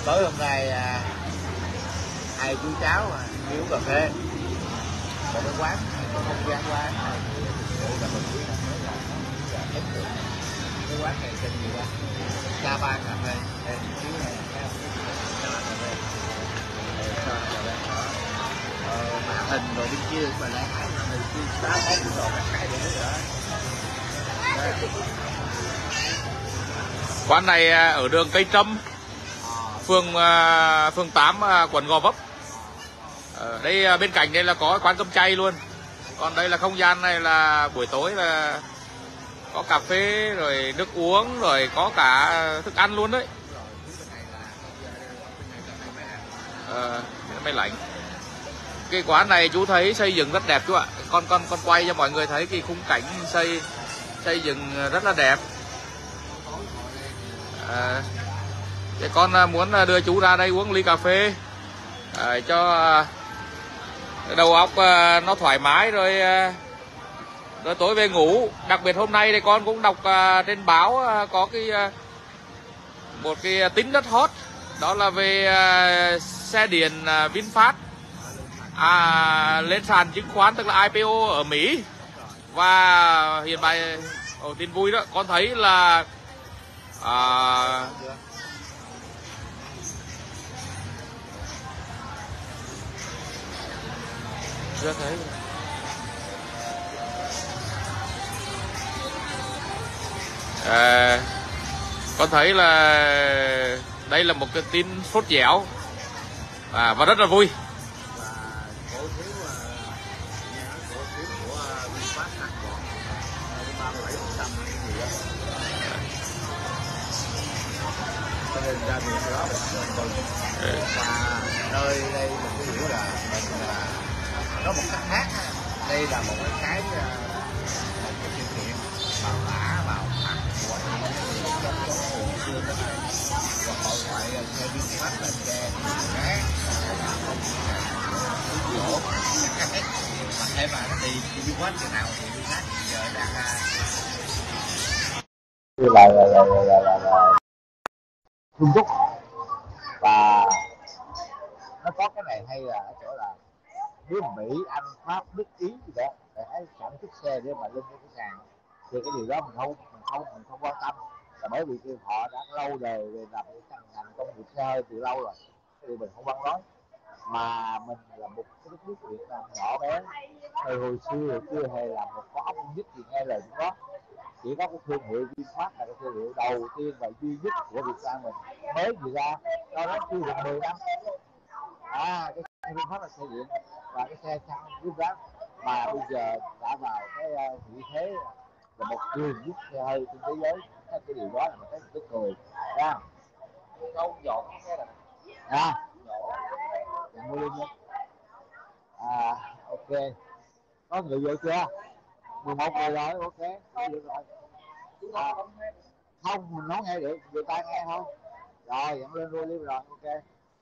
Tối hôm nay hai chú cháu uống cà phê một cái quán không gian quán này là mình biết là mới là ấn tượng. Cái quán này tên gì quán Java cà phê đây xíu này Java cà phê màn hình rồi bên kia mà lại hai màn hình kia sáu bóng rồi hai để nữa. Quán này ở đường Cây Trâm, phường 8 quận Gò Vấp. Ở đây bên cạnh đây là có quán cơm chay luôn. Còn đây là không gian này là buổi tối là có cà phê rồi nước uống rồi có cả thức ăn luôn đấy. Máy lạnh. Cái quán này chú thấy xây dựng rất đẹp chú ạ. Con quay cho mọi người thấy cái khung cảnh xây dựng rất là đẹp. Thì con muốn đưa chú ra đây uống ly cà phê cho đầu óc nó thoải mái rồi tối về ngủ. Đặc biệt hôm nay thì con cũng đọc trên báo có một cái tin rất hot, đó là về xe điện VinFast lên sàn chứng khoán, tức là IPO ở Mỹ. Và hiện tại tin vui đó, con thấy là chưa thấy. Con thấy là đây là một cái tin sốt dẻo và rất là vui. Ra miền đó và nơi đây mình có hiểu là mình có một cách khác. Đây là một cái sự kiện màu mã màu mặt của những trong thường xuyên đó này, và hội thoại theo viên mắt là xe khác gỗ mà thế mà nó đi viên mắt cái nào thì viên mắt giờ đang là Trung Quốc. Và nó có cái này hay là ở chỗ là nếu Mỹ, Anh, Pháp, Đức, Ý gì đó để sản xuất xe để mà lên cái sàn thì cái điều đó mình không quan tâm, là bởi vì họ đã lâu đời về làm cái ngành công nghiệp xe hơi từ lâu rồi, thì mình không quan nói. Mà mình là một cái đất nước Việt Nam nhỏ bé, hồi xưa chưa hề làm một có ốc nhất gì nghe lời của nó. Chỉ có cái thương hiệu VinFast là cái thương hiệu đầu tiên và duy nhất của Việt Nam mình mới gì ra, nó chưa được 10 năm. Cái xe VinFast là xe điện và cái xe xăng VinFast mà bây giờ đã vào cái vị thế là một cường quốc xe hơi trên thế giới. Cái điều đó là một cái cười ra câu dọn xe là mua lên nhé. Ok, có người vô chưa? 11 người rồi, ok, có người rồi. Không, mình nói nghe được, người ta nghe không? Rồi, dẫn lên luôn đi rồi, ok.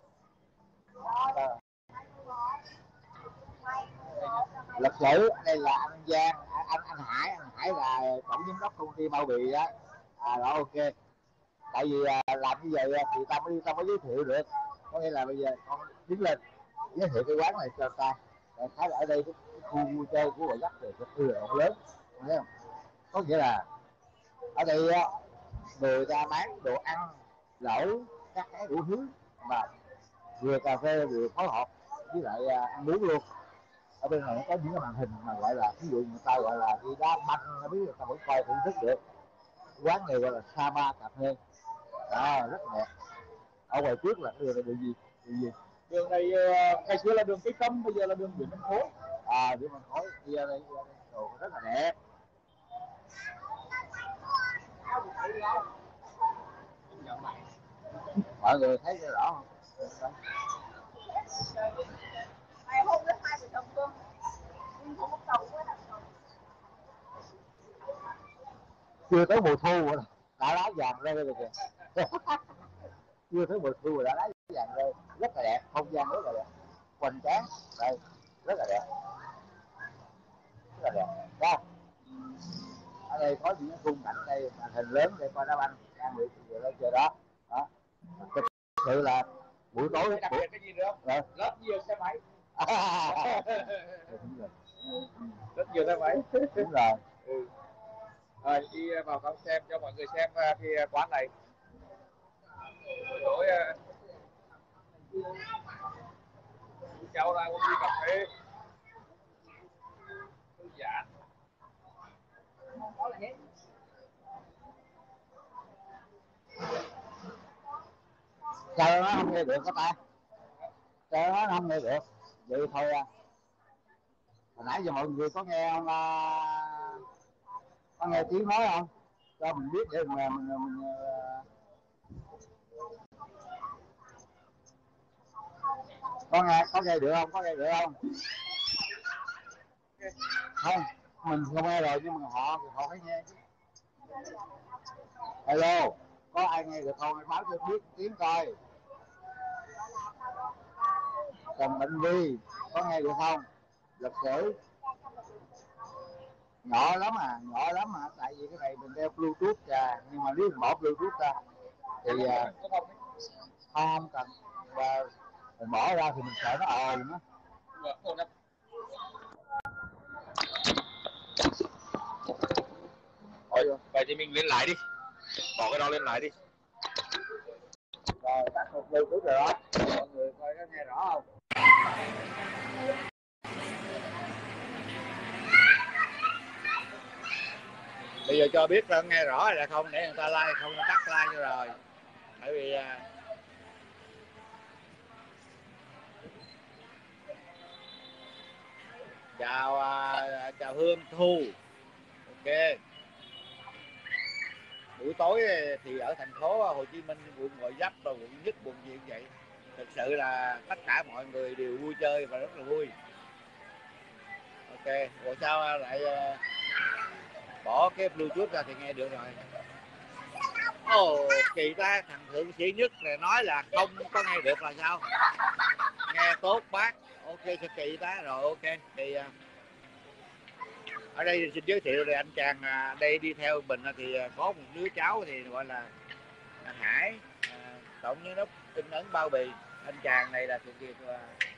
Lịch sử, đây là anh Giang, anh Hải là tổng giám đốc công ty bao bì đó. Rồi ok. Tại vì làm như vậy thì ta mới giới thiệu được. Có nghĩa là bây giờ con đứng lên giới thiệu cái quán này cho ta. Thấy là ở đây cái khu vui chơi của Gò Vấp thì rất là rộng lớn, thấy không? Có nghĩa là ở đây người ta bán đồ ăn lẩu các cái đủ thứ, mà vừa cà phê vừa phối hợp với lại ăn uống luôn. Ở bên này nó có những cái màn hình mà gọi là ví dụ người ta gọi là đi đá banh, nó biết người ta vẫn coi thưởng thức được. Quán này gọi là Java cà phê rất đẹp. Ở ngoài trước là cái đường này đường gì? Đường này ngày xưa là đường Cây Trâm, bây giờ là đường Nguyễn Văn Khối. Nguyễn Văn Khối đi ra đây đồ rất là đẹp. Mọi người thấy cái rõ không? Chưa tới mùa thu rồi đã lá vàng rơi rồi kìa. Chưa tới mùa thu rồi đã lá vàng rơi, rất là đẹp, không gian rất là đẹp, hoành tráng đây, rất là đẹp, đó. Ở đây có những khung cảnh đây, màn hình lớn để coi đá banh, đang bị lên chờ đó, đó. sự là buổi tối đặc biệt cái gì nữa không? Rất nhiều xe máy. Rất nhiều xe máy. Đúng rồi. Đi vào trong xem cho mọi người xem cái quán này. Buổi tối cháu ra uống ly cà phê thư giãn. Sao nó không nghe được các ta? Sao nó không nghe được? Vậy thôi à. Hồi nãy giờ mọi người có nghe không? Có nghe tiếng nói không? Cho mình biết để mình có nghe được không? Có nghe được không? Không, mình không nghe rồi nhưng mà họ phải nghe chứ. Hello, có ai nghe được không? Báo cho biết tiếng coi. Trần Mạnh Vi có nghe được không? Lịch sử nhỏ lắm mà tại vì cái này mình đeo Bluetooth ra, nhưng mà nếu mình bỏ Bluetooth ra thì không cần, và mình bỏ ra thì mình sợ nó ồn á. Vậy thì mình lên lại đi, bỏ cái đó lên lại đi. Rồi tắt một Bluetooth rồi đó, mọi người coi có nghe rõ không? Bây giờ cho biết là nghe rõ là không, để người ta like, không nó tắt like cho rồi. Bởi vì chào Hương Thu. Ok. Buổi tối thì ở thành phố Hồ Chí Minh, quận Gò Vấp và quận Nhất, quận gì cũng vậy. Thực sự là tất cả mọi người đều vui chơi và rất là vui. Ok, rồi sao lại bỏ cái Bluetooth ra thì nghe được rồi. Ồ, kỳ ta, thằng thượng sĩ Nhất này nói là không có nghe được là sao? Nghe tốt bác. Ok, sao kỳ ta, rồi ok. Thì ở đây xin giới thiệu là anh chàng đây đi theo mình thì có một đứa cháu thì gọi là Hải, tổng giám đốc in ấn bao bì. Anh chàng này là thuộc việc là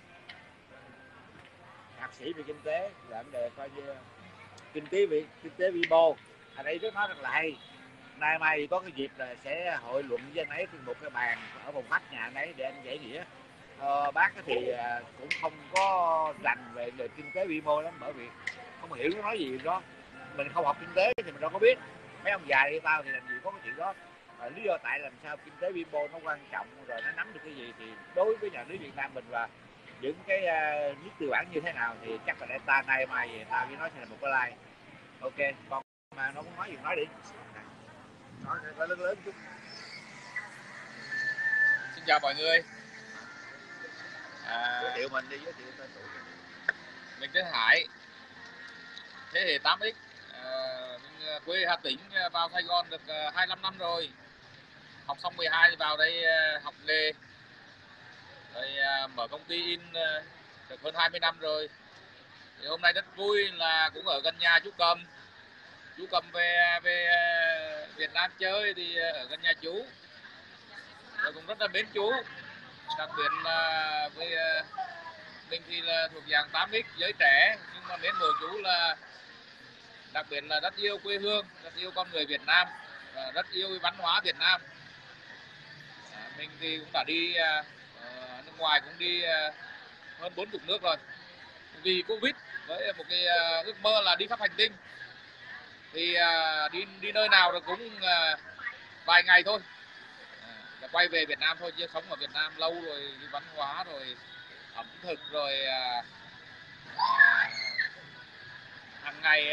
thạc sĩ về kinh tế, là vấn đề coi như kinh tế vĩ mô. Anh ấy rất nói rất là hay. Nay mai thì có cái dịp là sẽ hội luận với anh ấy trên một cái bàn ở phòng khách nhà anh ấy để anh giải nghĩa. Bác thì cũng không có rành về kinh tế vĩ mô lắm, bởi vì không hiểu nó nói gì đó. Mình không học kinh tế thì mình đâu có biết. Mấy ông già như tao thì làm gì có cái chuyện đó. Lý do tại làm sao kinh tế vĩ mô nó quan trọng, rồi nó nắm được cái gì, thì đối với nhà nước Việt Nam mình và những cái nước tư bản như thế nào thì chắc là để ta nay mai về tao với nó sẽ là một cái like. Ok, con mà nó muốn nói gì nói đi, nói lớn lớn chút. Xin chào mọi người. Giới thiệu mình đi, giới thiệu tên tuổi. Mình tên Hải, thế hệ 8X, mình quê Hà Tĩnh, vào Sài Gòn được 25 năm rồi. Học xong 12 thì vào đây học nghề, rồi mở công ty in được hơn 20 năm rồi. Thì hôm nay rất vui là cũng ở gần nhà chú Cầm. Chú Cầm về Việt Nam chơi thì ở gần nhà chú, rồi cũng rất là mến chú. Đặc biệt là với mình thì là thuộc dạng 8X giới trẻ, nhưng mà mến mộ chú là đặc biệt là rất yêu quê hương, rất yêu con người Việt Nam, và rất yêu văn hóa Việt Nam. Mình thì cũng đã đi nước ngoài, cũng đi hơn 40 nước rồi. Vì Covid với một cái ước mơ là đi khắp hành tinh, thì đi nơi nào rồi cũng vài ngày thôi, quay về Việt Nam thôi, chứ sống ở Việt Nam lâu rồi, cái văn hóa rồi ẩm thực rồi hàng ngày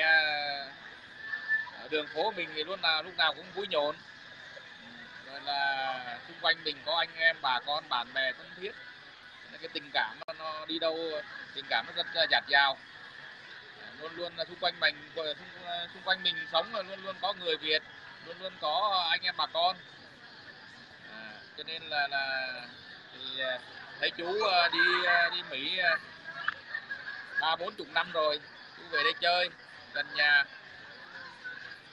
ở đường phố mình thì luôn là lúc nào cũng vui nhộn, rồi là xung quanh mình có anh em bà con bạn bè thân thiết, cái tình cảm nó đi đâu, tình cảm nó rất dạt dào. Luôn luôn là xung quanh mình sống là luôn luôn có người Việt, luôn luôn có anh em bà con. Cho nên là thì thấy chú đi Mỹ 30-40 năm rồi, chú về đây chơi gần nhà.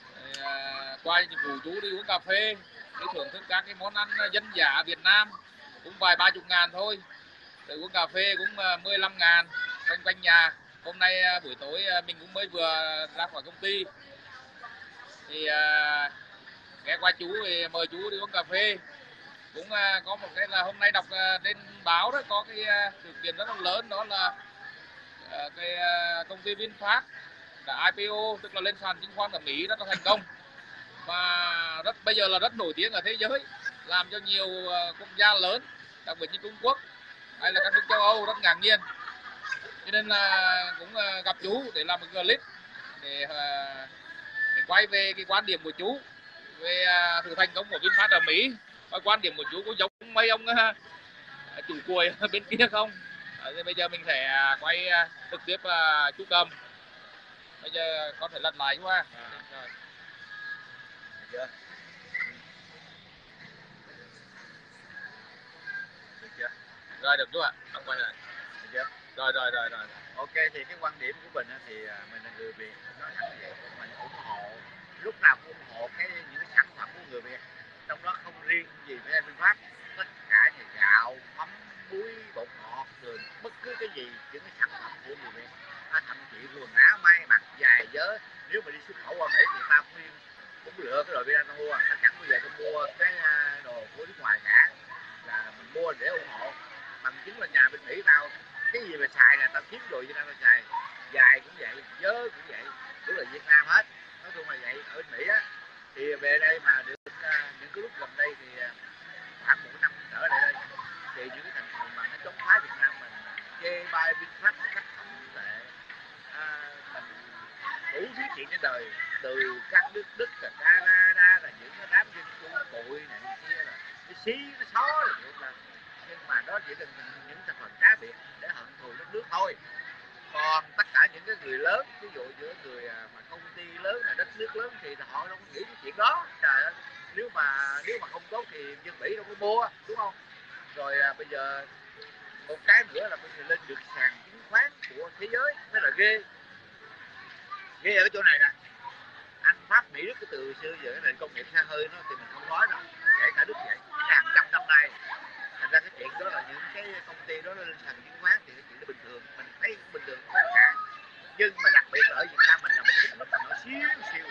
Qua dịch vụ chú đi uống cà phê, đi thưởng thức các cái món ăn dân dã Việt Nam, cũng vài 30 ngàn thôi. Rồi uống cà phê cũng 15 ngàn quanh quanh nhà. Hôm nay buổi tối mình cũng mới vừa ra khỏi công ty thì ghé qua chú thì mời chú đi uống cà phê. Cũng có một cái là hôm nay đọc trên báo đó có cái sự kiện rất là lớn, đó là cái công ty VinFast đã IPO, tức là lên sàn chứng khoán ở Mỹ rất là thành công và bây giờ là rất nổi tiếng ở thế giới, làm cho nhiều quốc gia lớn đặc biệt như Trung Quốc hay là các nước châu Âu rất ngạc nhiên. Cho nên là cũng gặp chú để làm một clip để quay về cái quan điểm của chú về sự thành công của VinFast ở Mỹ. Và quan điểm của chú có giống mấy ông chủ cùi bên kia không? Thì bây giờ mình sẽ quay trực tiếp chú Cầm. Bây giờ có thể lật lại chú ha. Rồi. Được chưa? Rồi được chú ạ. Ông quay lại. Được chưa? Rồi. Ok, thì cái quan điểm của mình thì mình là người Việt, nói thẳng như vậy, mình ủng hộ, lúc nào cũng ủng hộ những cái sản phẩm của người Việt, trong đó không riêng gì với VinFast, tất cả như gạo, mắm, muối, bột ngọt, đường, bất cứ cái gì, những cái sản phẩm của người Việt, thậm chí quần áo may mặc dài dớ, nếu mà đi xuất khẩu qua Mỹ thì ta cũng lựa cái đồ Việt Nam ta mua, ta chẳng bao giờ ta mua cái đồ của nước ngoài cả, là mình mua để ủng hộ. Bằng chứng là nhà bên Mỹ tao cái gì mà xài là tao kiếm đồ Việt Nam tao xài, dài cũng vậy, dớ cũng vậy, cũng là Việt Nam hết. Nói chung là vậy. Ở Mỹ á thì về đây mà được những cái lúc gần đây thì khoảng một năm trở lại đây thì những cái thành phần mà nó chống phá Việt Nam mình chê bai VinFast một cách không tệ, mình đủ thứ chuyện trên đời, từ các nước Đức là Canada là những cái đám dân chung bụi này kia là cái xí cái xó là được là, nhưng mà đó chỉ là những thành phần cá biệt để hận thù đất nước thôi. Còn tất cả những cái người lớn, ví dụ giữa người mà công ty lớn là đất nước lớn thì họ đâu có nghĩ cái chuyện đó. Trời ơi, nếu mà không tốt thì dân Mỹ đâu có mua, đúng không? Rồi bây giờ một cái nữa là bây giờ lên được sàn chứng khoán của thế giới mới là ghê ở cái chỗ này nè. Anh Pháp Mỹ Đức cái từ xưa giờ cái nền công nghiệp xa hơi nó thì mình không nói đâu, kể cả Đức vậy, hàng trăm năm nay. Thành ra cái chuyện đó là những cái công ty đó lên sàn chứng khoán thì cái chuyện đó bình thường, mình thấy bình thường tất cả. Nhưng mà đặc biệt là ở Việt Nam mình là một cái nước nhỏ xíu,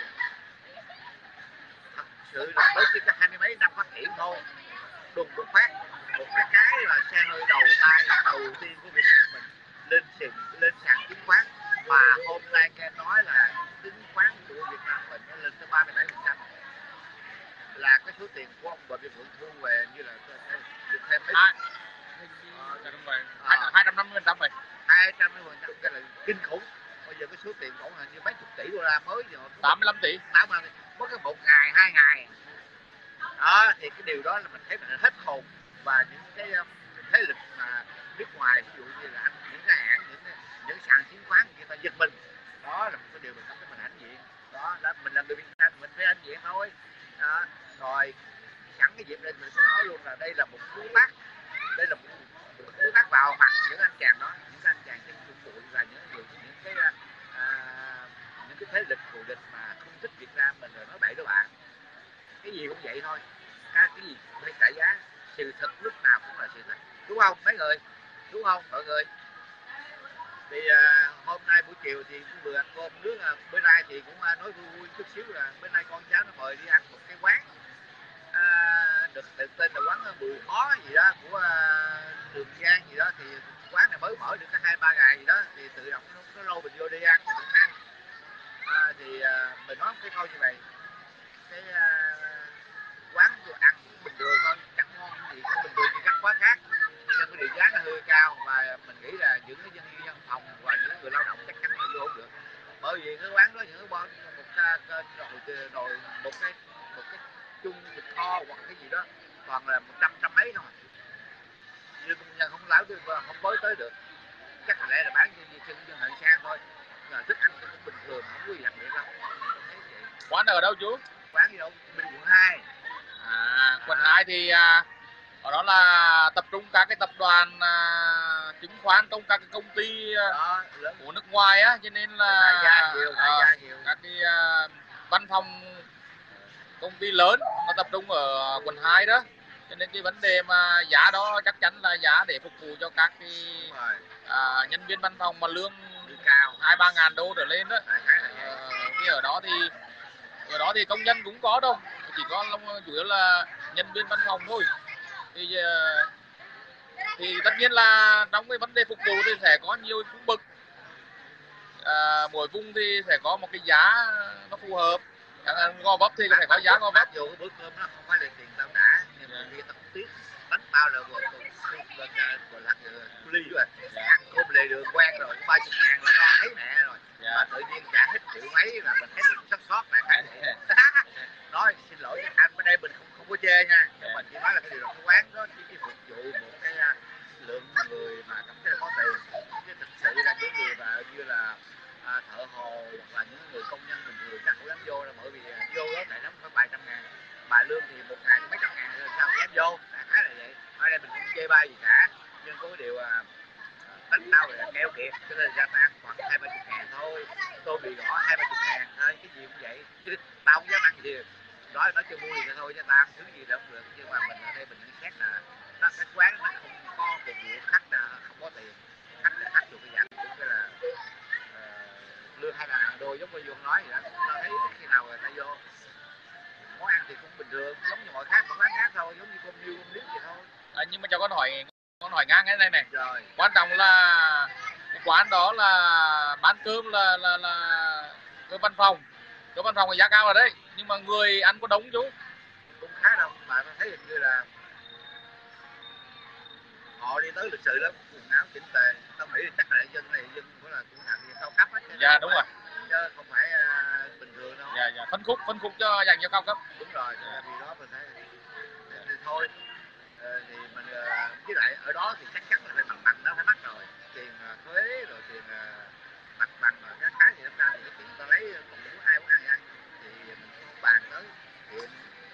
thật sự là mới chỉ có 20 mấy năm phát triển thôi, đùng một phát một cái là xe hơi đầu tay đầu tiên của Việt Nam mình lên sàn chứng khoán, mà hôm nay nghe nói là chứng khoán của Việt Nam mình nó lên tới 37%, là cái số tiền của ông Bùi Văn Phượng thu về như là được thêm mấy 250% vậy. 250%, cái là kinh khủng. Bây giờ cái số tiền khoảng là như mấy chục tỷ đô la mới giờ 85 tỷ. Mất cái một ngày 2 ngày đó, thì cái điều đó là mình thấy mình hết hồn. Và những cái thế lực mà nước ngoài, ví dụ như là những cái hãng, những sàn chứng khoán người ta giật mình, đó là một cái điều mình cảm thấy mình hãnh diện. Đó mình là người Việt Nam mình phải hãnh diện thôi. Đó. Rồi sẵn cái dịp đây mình sẽ nói luôn là đây là một cú tát, vào mặt những anh chàng đó, những anh chàng trên trung bụi và những cái thế lực thù địch mà không thích Việt Nam mình rồi nói bậy đó bạn. Cái gì cũng vậy thôi, cái gì cũng phải trả giá, sự thật lúc nào cũng là sự thật, đúng không mấy người, đúng không mọi người? Thì hôm nay buổi chiều thì cũng vừa ăn cơm nước, bữa nay thì cũng nói vui chút xíu là bữa nay con cháu nó mời đi ăn một cái quán được tên là quán Bùi Khó gì đó của Trường Giang gì đó, thì quán này mới mở được có 2-3 ngày gì đó, thì tự động nó lâu mình vô đi ăn mình cũng ăn. Thì mình nói cái câu như vậy, cái quán tôi ăn bình thường thôi, chẳng ngon gì, có bình thường như các quán khác, nhưng cái điều giá nó hơi cao, và mình nghĩ là những cái nhân viên văn phòng và những người lao động chắc chắn là vô không được, bởi vì cái quán đó những cái bon một cái chung thịt kho hoặc cái gì đó toàn là 100 trăm mấy thôi, nhưng nhân không láo được, không bới tới được, chắc lẽ là bán như chân hạng sang thôi, là thức ăn cũng bình thường, không có gì đặc biệt đâu. Quán ở đâu chú? Quán gì đâu, bên quận 2. Quận 2 thì ở đó là tập trung các cái tập đoàn chứng khoán trong các cái công ty đó, của nước ngoài á, cho nên là đại gia nhiều. Các cái văn phòng công ty lớn nó tập trung ở quận 2 đó. cho nên cái vấn đề mà giá đó chắc chắn là giá để phục vụ cho các cái nhân viên văn phòng mà lương cao 2-3 ngàn đô trở lên đó. Thì ở đó thì công nhân cũng có đâu, chỉ có chủ yếu là nhân viên văn phòng thôi. Thì tất nhiên là trong cái vấn đề phục vụ thì sẽ có nhiều cung bậc, mỗi vùng thì sẽ có một cái giá nó phù hợp. Gò Vấp thì phải có giá Gò Vấp. Dù cái bữa cơm nó không phải là tiền tao đã, nhưng mà khi tao không tiếc bánh bao là gọi là ly rồi, ăn cơm lề đường quen rồi, 30 ngàn là nó thấy mẹ rồi. Mà tự nhiên trả hết triệu mấy là mình thấy sót sót là cái nói xin lỗi anh, bên đây mình không có chê nha, nhưng mà chỉ nói là cái điều đó cái quán đó chỉ phục vụ một cái lượng người mà cảm thấy là có tiền, chứ thực sự là những người mà như là thợ hồ hoặc là những người công nhân bình thường chắc không dám vô đâu, bởi vì vô đó tại nó phải vài trăm ngàn, mà lương thì một ngày mấy trăm ngàn rồi sao dám vô, đại khái là vậy. Ở đây mình không chê bai gì cả, nhưng có cái điều bánh tao là keo kiệt, cho nên ra ta ăn khoảng 20-30 ngàn thôi, tô mì gõ 20-30 ngàn thôi, cái gì cũng vậy, chứ tao không dám ăn gì, nói cho vui thì thôi, chứ tao ăn thứ gì đâu cũng được. Nhưng mà mình ở đây mình nhận xét là cái quán nó không có phục vụ khách, không có tiền, khách là khách được cái dạng cũng cái là lương 2 ngàn đô giống như Dương nói vậy đó. Tao thấy khi nào người ta vô món ăn thì cũng bình thường giống như mọi khác, mọi quán khác thôi, giống như cơm niêu cơm nếp vậy thôi. Nhưng mà cho con hỏi ngang cái này này. Rồi. Quan trọng là cái quán đó là bán cơm là cơm văn phòng. Cơm văn phòng thì giá cao rồi đấy, nhưng mà người ăn có đông chú? Cũng khá đông, mà tôi thấy hình như là họ đi tới lịch sự lắm, quần áo chỉnh tề. Tao nghĩ là chắc là dân này dân cũng là cũng hàng cao cấp hết. Dạ đúng rồi. Chứ không phải bình thường đâu. Dạ phân khúc cho dành cho cao cấp. Đúng rồi, vì đó mình thấy thì thôi. Thì mình với lại ở đó thì chắc chắn là phải mặt bằng nó phải mắc rồi, tiền thuế rồi tiền mặt bằng rồi các cái thì ra thì cái chuyện ta lấy còn muốn ai muốn ăn thì mình cũng không bàn tới chuyện.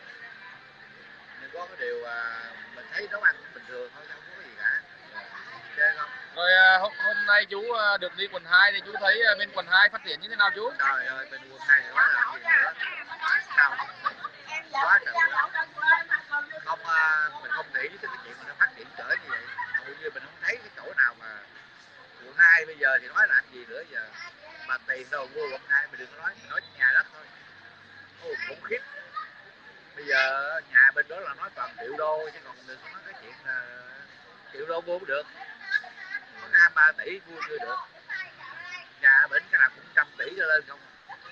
Nhưng có cái điều mình thấy nấu ăn cũng bình thường thôi, không có cái gì cả. Okay không? Rồi hôm nay chú được đi quận 2 thì chú thấy bên quận 2 phát triển như thế nào chú? Trời ơi, bên quận 2 nói là gì nữa? Sao? Quá trời. Không, mình không nghĩ tới cái chuyện mà nó phát triển trở như vậy. Hầu như mình không thấy cái chỗ nào mà quận 2 bây giờ thì nói làm gì nữa giờ. Mà tiền đâu mua quận 2 mình đừng có nói nhà đất thôi. Ôi, khủng khiếp. Bây giờ nhà bên đó là nói toàn triệu đô, chứ còn đừng có nói cái chuyện là triệu đô mua cũng được. Có 2-3 tỷ mua chưa được. Nhà bên cái nào cũng 100 tỷ cho lên không.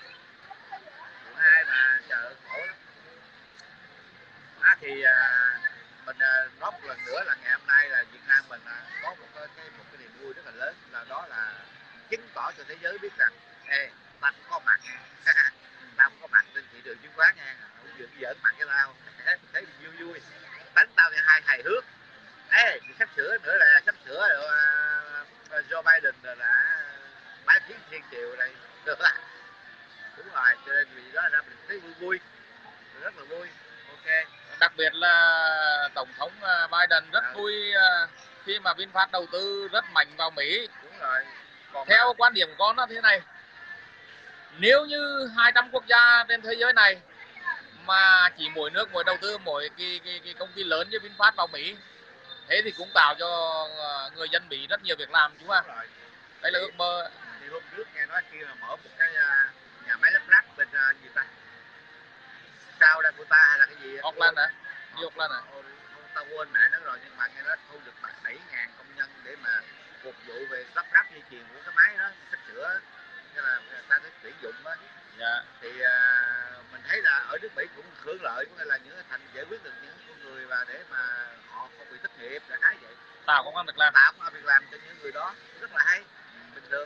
Quận 2 mà trời ơi khổ lắm. Thì mình nói một lần nữa là ngày hôm nay là Việt Nam mình có một cái niềm vui rất là lớn, là đó là chứng tỏ cho thế giới biết rằng ta cũng có mặt nha. Tao cũng có mặt trên thị trường chứng khoán nha, không được giỡn mặt với tao. Thấy vui vui, đánh tao thì hai hài hước. Thì sắp sửa nữa là sắp sửa rồi, Joe Biden là đã bái kiến thiên triều đây. Đúng rồi, cho nên vì đó ra mình thấy vui vui, rất là vui. Ok. Đặc biệt là Tổng thống Biden rất vui khi mà VinFast đầu tư rất mạnh vào Mỹ. Đúng rồi. Theo quan điểm của con nó thế này, nếu như 200 quốc gia trên thế giới này mà chỉ mỗi nước mỗi đầu tư mỗi cái công ty lớn như VinFast vào Mỹ, thế thì cũng tạo cho người dân Mỹ rất nhiều việc làm chú ạ. Đây là ước mơ. Thì hôm trước nghe nói kia là mở một cái nhà máy lắp ráp bên gì ta? Sao Dakota hay là cái gì? Auckland hả? Đi Auckland hả? Tao quên mẹ nó rồi, nhưng mà nghe nói thu được 7.000 công nhân để mà phục vụ về lắp ráp dây chuyền của cái máy đó, sắp sửa, như là người ta tới tuyển dụng á. Dạ. Thì mình thấy là ở nước Mỹ cũng hưởng lợi, cũng là những thành giải quyết được những con người và để mà họ không bị thất nghiệp, là cái vậy. Tạo công ăn việc làm. Tạo công ăn việc làm cho những người đó rất là hay, bình thường.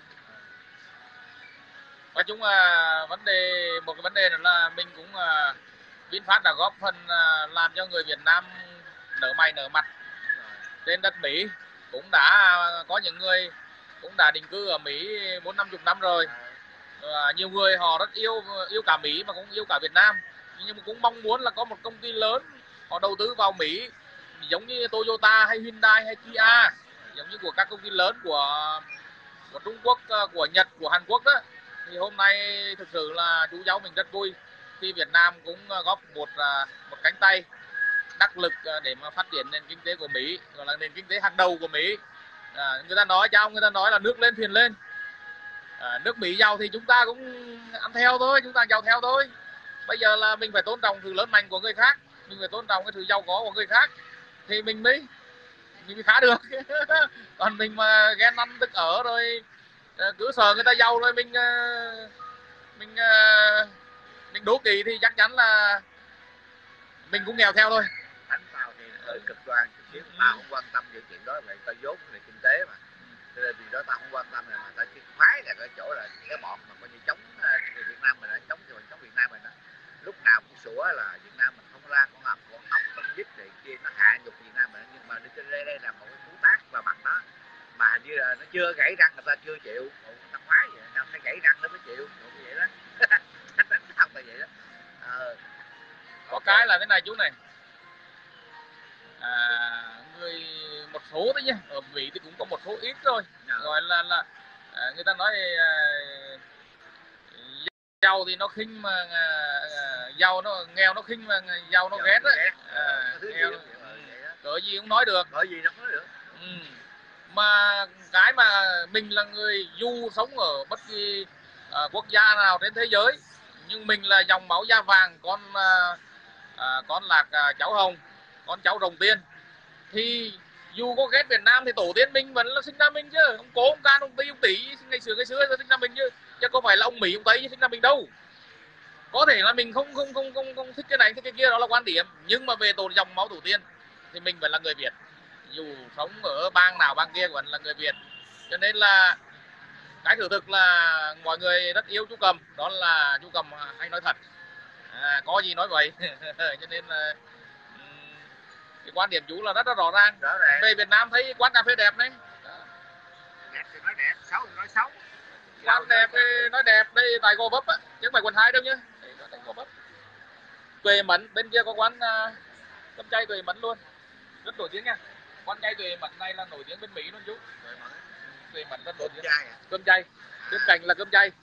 Nói chung là một cái vấn đề nữa là mình cũng VinFast đã góp phần làm cho người Việt Nam nở mày nở mặt trên đất Mỹ, cũng đã có những người cũng đã định cư ở Mỹ 4-50 năm rồi. Nhiều người họ rất yêu cả Mỹ mà cũng yêu cả Việt Nam, nhưng mà cũng mong muốn là có một công ty lớn họ đầu tư vào Mỹ, giống như Toyota hay Hyundai hay Kia, giống như của các công ty lớn của Trung Quốc, của Nhật, của Hàn Quốc đó. Thì hôm nay thực sự là chú cháu mình rất vui khi Việt Nam cũng góp một cánh tay đắc lực để mà phát triển nền kinh tế của Mỹ, gọi là nền kinh tế hàng đầu của Mỹ. Người ta nói là nước lên thuyền lên. Nước Mỹ giàu thì chúng ta cũng ăn theo thôi, chúng ta giàu theo thôi. Bây giờ là mình phải tôn trọng sự lớn mạnh của người khác, mình phải tôn trọng cái sự giàu có của người khác thì mình mới khá được. Còn mình mà ghen ăn tức ở rồi cứ sợ người ta giàu rồi mình đố kỵ thì chắc chắn là mình cũng nghèo theo thôi. Đánh tao thì hơi cực đoan chút xíu, tao không quan tâm về chuyện đó, vậy tao vốn về kinh tế mà, cho nên vì đó tao không quan tâm, là mà tao chỉ khoái là cái chỗ là cái bọn mà coi như chống người Việt Nam mình, chống Việt Nam mình đó, lúc nào cũng sủa là Việt Nam mình không ra con ốc con vít này kia, nó hạ nhục Việt Nam mình, nhưng mà đi trên đây là một cái cú tác và mặt đó mà hình như là nó chưa gãy răng, người ta chưa chịu, tao khoái vậy, tao phải gãy răng nó mới chịu, như vậy đó. Đánh tao là vậy đó. Có cái là thế này chú này, một số đấy nhé, ở Mỹ thì cũng có một số ít thôi, gọi là người ta nói giàu thì nó khinh mà giàu nó nghèo nó khinh mà giàu nó ghét đấy. Cỡ gì cũng nói được. Mà cái mà mình là người dù sống ở bất kỳ quốc gia nào trên thế giới, nhưng mình là dòng máu da vàng, con Lạc cháu Hồng, con cháu Rồng Tiên, thì dù có ghét Việt Nam thì tổ tiên mình vẫn là sinh ra mình chứ, ông cố ông can ông Tây ông Tỷ ngày xưa sinh ra mình chứ không phải là ông Mỹ ông Tây sinh ra mình đâu. Có thể là mình không thích cái này thích cái kia, đó là quan điểm, nhưng mà về dòng máu tổ tiên thì mình vẫn là người Việt, dù sống ở bang nào bang kia vẫn là người Việt. Cho nên là cái thử thực là mọi người rất yêu chú Cầm, đó là chú Cầm hay nói thật, có gì nói vậy. Cho nên là cái quan điểm chú là rất là rõ ràng. Về Việt Nam thấy quán cà phê đẹp đấy, đẹp thì nói đẹp, xấu thì nói xấu. quán đẹp thì nói đẹp đây tại Gò Vấp á, chứ không phải quận 2 đâu nhá, tại Gò Vấp. Tuệ Mẫn bên kia có quán cơm chay Tuệ Mẫn luôn, rất nổi tiếng nha. Quán chay Tuệ Mẫn này là nổi tiếng bên Mỹ luôn chú. Tuệ Mẫn rất nổi tiếng. Cơm chay, bên cạnh là cơm chay.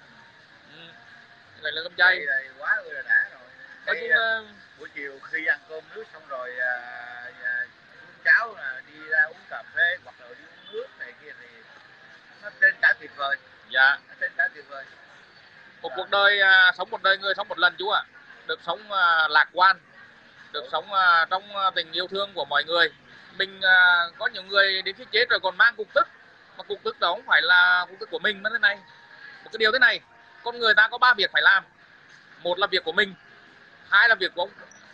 Này là cơm chay. Quá ư là đã rồi. Nói chung buổi chiều khi ăn cơm nước xong rồi cháu là đi ra uống cà phê hoặc là đi uống nước này kia thì nó trên cả tuyệt vời. Dạ. Nó trên cả tuyệt vời. Một cuộc đời sống một đời người sống một lần chú ạ. Được sống lạc quan, được sống trong tình yêu thương của mọi người. Mình có những người đến khi chết rồi còn mang cục tức, mà cục tức đó không phải là cục tức của mình mà thế này. Một cái điều thế này, con người ta có 3 việc phải làm. Một là việc của mình, hai là việc của ông.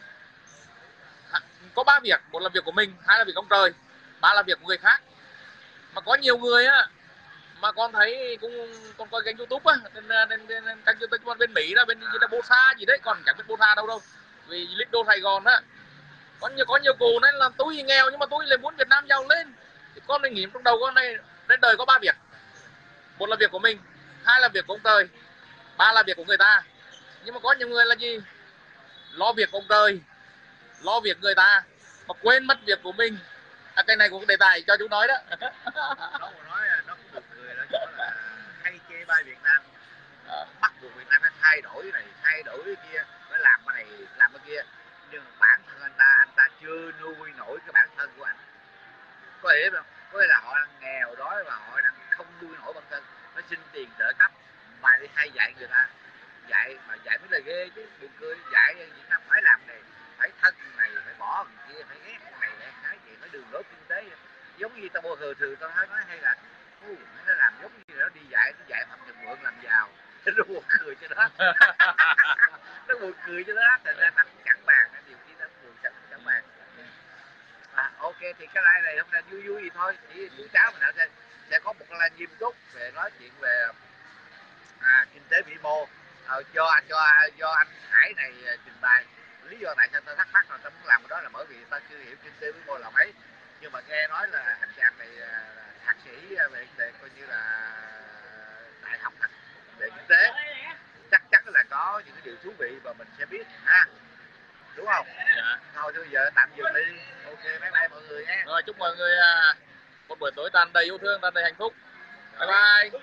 Có 3 việc, một là việc của mình, hai là việc của ông trời, ba là việc của người khác. Mà có nhiều người á mà con thấy con coi kênh YouTube á, kênh YouTube bên Mỹ là bên Bosa gì đấy, còn chẳng biết Bosa đâu vì Lido Sài Gòn á, có nhiều cô nói là tôi nghèo nhưng mà tôi lại muốn Việt Nam giàu lên. Thì con này nghĩ trong đầu con này trên đời có 3 việc, một là việc của mình, hai là việc của ông trời, ba là việc của người ta. Nhưng mà có nhiều người là gì, lo việc của ông trời, lo việc người ta mà quên mất việc của mình. Cái này cũng đề tài cho chú nói đó. Nó cũng được người đó, chỗ là hay chê bai Việt Nam, bắt buộc Việt Nam phải thay đổi này thay đổi cái kia, phải làm cái này làm cái kia, nhưng bản thân anh ta chưa nuôi nổi cái bản thân của anh, có hiểu không? Có nghĩa là họ đang nghèo đói và họ đang không nuôi nổi bản thân, nó xin tiền trợ cấp mà đi hay dạy người ta, dạy mới là ghê chứ, buồn cười, dạy Việt Nam phải làm này, phải thân này, phải bỏ người kia, phải ghét cái này cái gì, phải đường lối kinh tế, giống như tao bồ thường tao nói hay là nó làm giống như nó đi dạy Phạm Nhật Vượng làm giàu, nó buồn cười cho đó. Nó buồn cười cho đó, thành ra tao cũng chẳng bàn, điều khi tao buồn chẳng bàn. Ok thì cái live này hôm nay vui vậy thôi, chỉ chú cháu mình sẽ có một cái live nghiêm túc về nói chuyện về kinh tế vĩ mô, do anh Hải này trình bày lý do tại sao tao thắc mắc là tao muốn làm cái đó là bởi vì tao chưa hiểu kinh tế vĩ mô là mấy, nhưng mà nghe nói là anh chàng này thạc sĩ về coi như là đại học về kinh tế, chắc chắn là có những cái điều thú vị mà mình sẽ biết ha, đúng không? Dạ. Thôi bây giờ tạm dừng đi. Ok, bye bye mọi người nhé. Rồi chúc mọi người một buổi tối tràn đầy yêu thương, tràn đầy hạnh phúc. Bye bye.